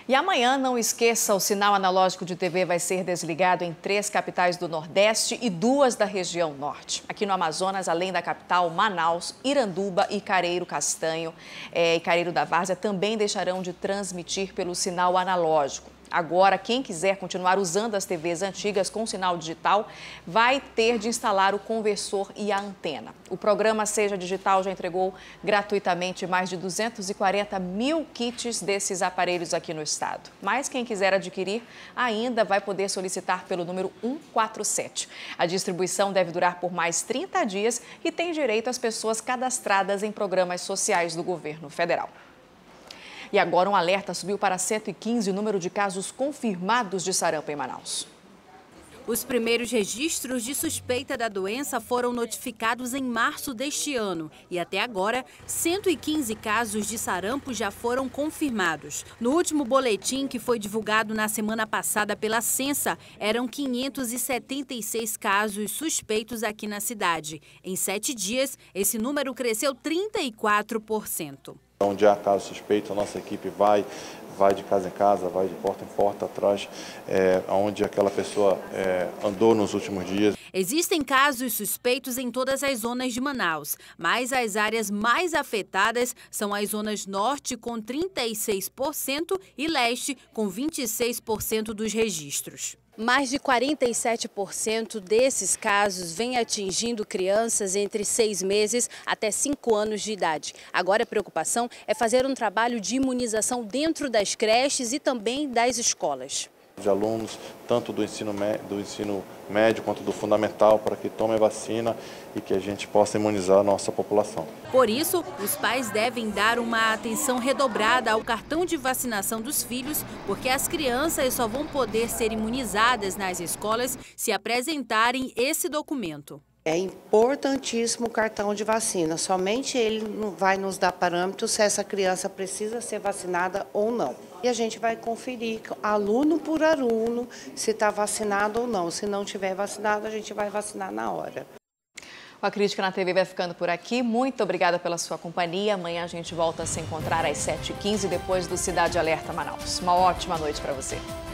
E amanhã, não esqueça, o sinal analógico de TV vai ser desligado em 3 capitais do Nordeste e 2 da região Norte. Aqui no Amazonas, além da capital, Manaus, Iranduba e Careiro Castanho e Careiro da Várzea também deixarão de transmitir pelo sinal analógico. Agora, quem quiser continuar usando as TVs antigas com sinal digital vai ter de instalar o conversor e a antena. O programa Seja Digital já entregou gratuitamente mais de 240 mil kits desses aparelhos aqui no estado. Mas quem quiser adquirir ainda vai poder solicitar pelo número 147. A distribuição deve durar por mais 30 dias e tem direito às pessoas cadastradas em programas sociais do governo federal. E agora um alerta subiu para 115 o número de casos confirmados de sarampo em Manaus. Os primeiros registros de suspeita da doença foram notificados em março deste ano e até agora 115 casos de sarampo já foram confirmados. No último boletim, que foi divulgado na semana passada pela Censa, eram 576 casos suspeitos aqui na cidade. Em 7 dias, esse número cresceu 34%. Onde há caso suspeito, a nossa equipe vai de casa em casa, vai de porta em porta, atrás, onde aquela pessoa andou nos últimos dias. Existem casos suspeitos em todas as zonas de Manaus, mas as áreas mais afetadas são as zonas norte, com 36%, e leste, com 26% dos registros. Mais de 47% desses casos vem atingindo crianças entre 6 meses até 5 anos de idade. Agora a preocupação é fazer um trabalho de imunização dentro das creches e também das escolas. De alunos, tanto do ensino médio quanto do fundamental, para que tomem a vacina e que a gente possa imunizar a nossa população. Por isso, os pais devem dar uma atenção redobrada ao cartão de vacinação dos filhos, porque as crianças só vão poder ser imunizadas nas escolas se apresentarem esse documento. É importantíssimo o cartão de vacina, somente ele vai nos dar parâmetros se essa criança precisa ser vacinada ou não. E a gente vai conferir, aluno por aluno, se está vacinado ou não. Se não tiver vacinado, a gente vai vacinar na hora. A Crítica na TV vai ficando por aqui. Muito obrigada pela sua companhia. Amanhã a gente volta a se encontrar às 7h15, depois do Cidade Alerta Manaus. Uma ótima noite para você.